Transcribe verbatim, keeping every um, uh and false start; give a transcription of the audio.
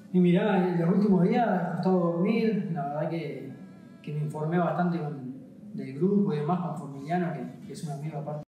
Y mirá, en los últimos días ha costado dormir, la verdad que, que me informé bastante con, del grupo y demás con Formiliano, que, que es un amigo aparte.